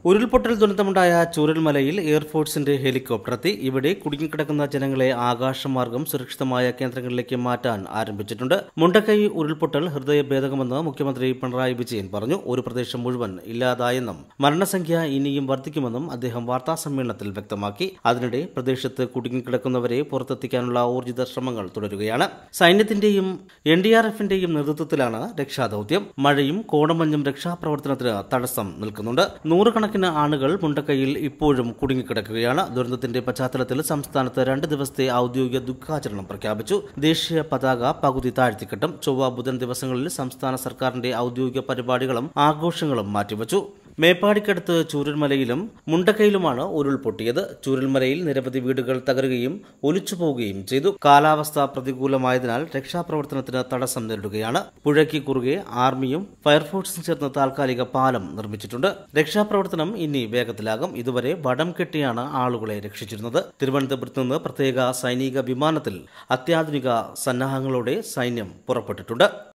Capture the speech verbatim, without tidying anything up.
ഉരുൾപൊട്ടൽ ദുരന്തമുണ്ടായ ചൂരൽമലയിൽ എയർഫോഴ്സിന്റെ ഹെലികോപ്റ്റർ എത്തി. ഇവിടെ കുടുങ്ങിക്കിടക്കുന്ന ജനങ്ങളെ ആകാശമാർഗം സുരക്ഷിതമായ കേന്ദ്രങ്ങളിലേക്ക് മാറ്റാൻ ആരംഭിച്ചിട്ടുണ്ട്. മുണ്ടക്കൈ ഉരുൾപൊട്ടൽ ഹൃദയഭേദകമെന്ന് മുഖ്യമന്ത്രി പിണറായി വിജയൻ പറഞ്ഞു. ഒരു പ്രദേശം മുഴുവൻ ഇല്ലാതായെന്നും മരണസംഖ്യ ഇനിയും വർദ്ധിക്കുമെന്നും അദ്ദേഹം വാർത്താസമ്മേളനത്തിൽ വ്യക്തമാക്കി. അതിനിടെ പ്രദേശത്ത് കുടുങ്ങിക്കിടക്കുന്നവരെ പുറത്തെത്തിക്കാനുള്ള ഊർജിത ശ്രമങ്ങൾ തുടരുകയാണ്. സൈന്യത്തിന്റെയും എൻ ഡി ആർ എഫിന്റെയും നേതൃത്വത്തിലാണ് രക്ഷാദൌത്യം. മഴയും കോടമഞ്ഞും രക്ഷാപ്രവർത്തനത്തിന് തടസ്സം നിൽക്കുന്നുണ്ട്. നൂറുകണക്കിന് ആളുകൾ മുണ്ടക്കൈയിൽ ഇപ്പോഴും കുടുങ്ങിക്കിടക്കുകയാണ്. ദുരന്തത്തിന്റെ പശ്ചാത്തലത്തിൽ സംസ്ഥാനത്ത് രണ്ട് ദിവസത്തെ ഔദ്യോഗിക ദുഃഖാചരണം പ്രഖ്യാപിച്ചു. ദേശീയ പതാക പകുതി താഴ്ത്തിക്കെട്ടും. ചൊവ്വ ബുധൻ ദിവസങ്ങളിൽ സംസ്ഥാന സർക്കാരിന്റെ ഔദ്യോഗിക പരിപാടികളും ആഘോഷങ്ങളും മാറ്റിവച്ചു. മേപ്പാടിക്കടുത്ത് ചൂരൽമലയിലും മുണ്ടക്കൈയിലുമാണ് ഉരുൾപൊട്ടിയത്. ചൂരൽമലയിൽ നിരവധി വീടുകൾ തകരുകയും ഒലിച്ചുപോവുകയും ചെയ്തു. കാലാവസ്ഥ പ്രതികൂലമായതിനാൽ രക്ഷാപ്രവർത്തനത്തിന് തടസ്സം നേരിടുകയാണ്. പുഴയ്ക്ക് കുറുകെ ആർമിയും ഫയർഫോഴ്സും ചേർന്ന് താൽക്കാലിക പാലം നിർമ്മിച്ചിട്ടുണ്ട്. രക്ഷാപ്രവർത്തനം ഇനി വേഗത്തിലാകും. ഇതുവരെ വടം കെട്ടിയാണ് ആളുകളെ രക്ഷിച്ചിരുന്നത്. തിരുവനന്തപുരത്ത് നിന്ന് പ്രത്യേക സൈനിക വിമാനത്തിൽ അത്യാധുനിക സന്നാഹങ്ങളോടെ സൈന്യം പുറപ്പെട്ടിട്ടുണ്ട്.